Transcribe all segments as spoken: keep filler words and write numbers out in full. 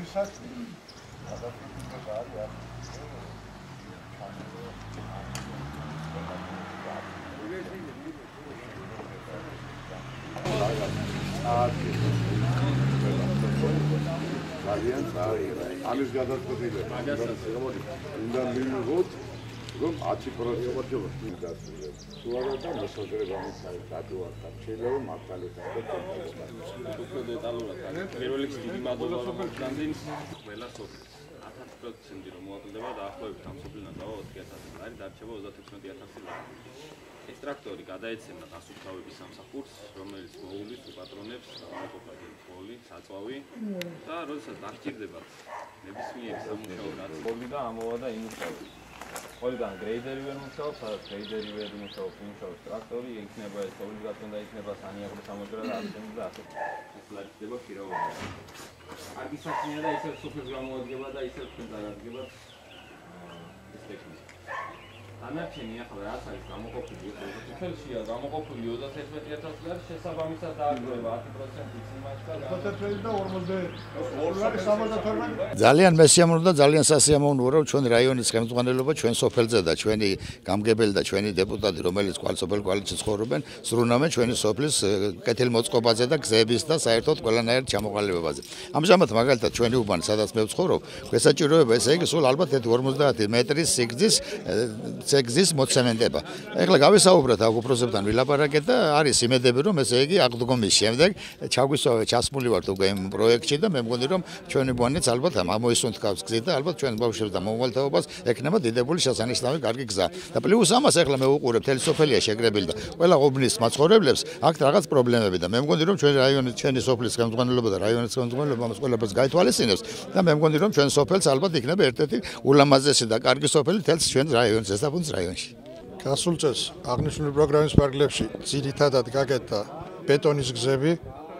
ამის გადაწყვეტილება უნდა მივიღოთ რომ ათი პროცენტი თუ არა და მოსაზრება მიცავთ დატოვართ შეიძლება მართალია უფრო დეტალურად პირველ რიგში დიდი მადლობა რომ განდენის ყველა სოფლის ათი პროცენტი რომ მოაკლდება დაახლოებით ამ სოფლიდან დავა ოთხი ათასი ლარი დარჩება ოცდათექვსმეტი ათასი ლარი ეს ტრაქტორი გადაეცემა გასუფთავების სამსახურს რომელიც მოულის უპატრონებს გამოყოფილი ფოლი საწვავი და როდესაც დაგჭირდებათ ნებისმიერი სამუშაო რაც ფოლი და ამოვა და იმუშაოს ყველგან გრეიდერი ვერ მუშაობს სადაც გრეიდერი ვერ მუშაობს იმუშაოს ტრაქტორი იქნება ეს ობლიგაციონ და იქნება სანიაღრო სამოძრა და ასეთი და ასეთი ეს ლარჯდება ხირავობა კარგი საქმეა და ისევ სოფელს გამოადგება და ისევ თქვენ დაგადგებათ ეს ტექნიკა ანარჩენი ახლა რაც არის გამოყოფილი სოფელშია გამოყოფილი ოცდათერთმეტი ათასი ლარი შესაბამისად დააგროვა ათი პროცენტი იმას და ოცდათერთმეტი და ორმოცდაერთი ძალიან მესიამოვნო და ძალიან სასიამოვნოა რომ ჩვენ რაიონის ხელმძღვანელობა ჩვენ სოფელზე და ჩვენი გამგებელი და ჩვენი დეპუტატი რომელიც კვალსოფელ კვალიში ცხოვრობენ სრულნამენ ჩვენი სოფლის კეთილმოწყობაზე და გზების და საერთოდ ყველანაირ ჩამოყალიბებაზე ამჟამად მაგალითად ჩვენი უბანი სადაც მე ვცხოვრობ გვესაჭიროება ესე იგი სულ ალბათ ორმოცდაათი მეტრის სიგრძის გზის მოცემენტება. ეხლა გავესაუბროთ აქ უპროსებთან ვილაპარაკეთ და არის იმედები რომ ესე იგი აღდგომის შემდეგ ჩაგვისვავე ჩასმული ვართ უკვე იმ პროექტში და მე მგონი რომ ჩვენი ბანიც ალბათ ამოისუნთქავს გზით და ალბათ ჩვენ ბავშვებს და მომავალთაობას ექნება დიდებული შესანიშნავი კარგი გზა. და პლუს ამას ეხლა მე უყურებ თელი სოფელია შეგრებილი და ყველა უბნის მაცხოვრებლებს აქ რაღაც პრობლემები და მე მგონი რომ ჩვენი რაიონის ჩვენი სოფლის ხელმძღვანელობა და რაიონის ხელმძღვანელობა ამას ყველაფერს გაითვალისწინებს და მე მგონი რომ ჩვენ სოფელს ალბათ იქნება ერთ-ერთი ულამაზესი და კარგი სოფელი თელს ჩვენ რაიონის ესაბუნის რაიონში. გასულ წელს აღნიშნული პროგრამის ფარგლებში ძირითადად გაკეთდა ბეტონის გზები,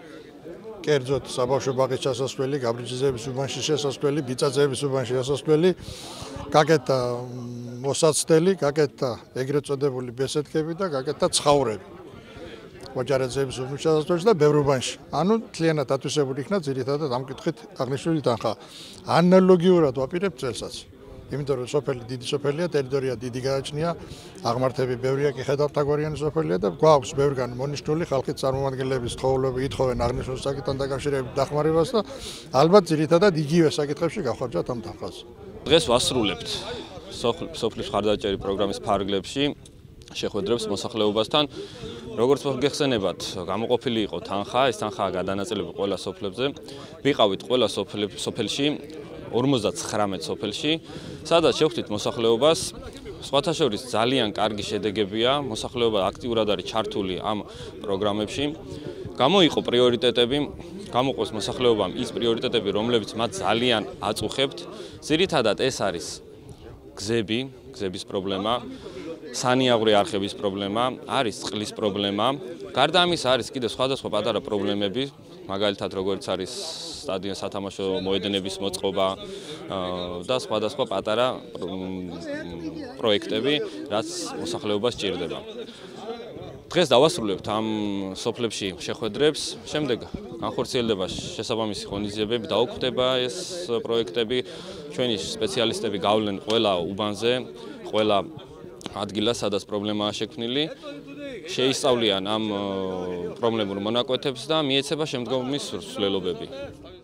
კერძოდ საბავშვო ბაღის ჩასასვლელი, გაბრიჯზეების უბანში შესასვლელი, ბიწაძეების უბანში შესასვლელი, გაკეთდა მოსაცდელი, გაკეთდა ეგრეთ წოდებული ბესედკები და გაკეთდა ცხაურები. ვაჯარაძეების უბნის შესასვლელში და ბევრ უბანში. ანუ მთლიანად ათვისებული იქნა ძირითადად ამ კუთხით აღნიშნული თანხა. ანალოგიურად ვაპირებ წელსაც. იმიტომ რომ სოფელი დიდი სოფელია, ტერიტორია დიდი გააჩნია, აღმართები ბევრია, კი ხედავთაგორიანი სოფელია და გვაქვს ბევრგან მონიშნული ხალხის წარმომადგენლების თხოვლები ითხოვენ აღნიშნულ საკითხთან დაკავშირებით დახმარებას და ალბათ ძირითადად იგივე საკითხებში გავხარჯათ ამ თანხას. დღეს ვასრულებთ სოფლის მხარდაჭერი პროგრამის ფარგლებში შეხვედრებს მოსახლეობასთან. როგორც გეხსენებათ, გამოყოფილი იყო თანხა, ეს თანხაა გადანაწილებული ყველა სოფლებზე. ვიყავით ყველა სოფელში ორმოცდათხრამეტ სოფელში, სადაც შევხვდით მოსახლეობას. სხვათა შორის ძალიან კარგი შედეგებია, მოსახლეობა აქტიურად არის ჩართული ამ პროგრამებში. გამოიყო პრიორიტეტები, გამოყოს მოსახლეობამ ის პრიორიტეტები, რომლებიც მათ ძალიან აწუხებთ. ძირითადად ეს არის გზები, გზების პრობლემა, სანიაღვრე არხების პრობლემა, არის წყლის პრობლემა. გარდა ამისა არის კიდევ სხვადასხვა პატარა პრობლემები, მაგალითად როგორც არის სტადიონ სათამაშო მოედნების მოწყობა და სხვადასხვა პატარა პროექტები, რაც მოსახლეობას სჭირდება. დღეს დავასრულებთ ამ სოფლებში შეხვედრებს, შემდეგ განხორციელდება შესაბამისი ღონისძიებები, დაუკვდება ეს პროექტები, ჩვენი სპეციალისტები გავლენ ყველა უბანზე, ყველა ადგილას, სადაც პრობლემაა შექმნილი, შეისწავლიან ამ პრობლემურ მონაკვეთებს და მიეცება შემდგომი სრულობები.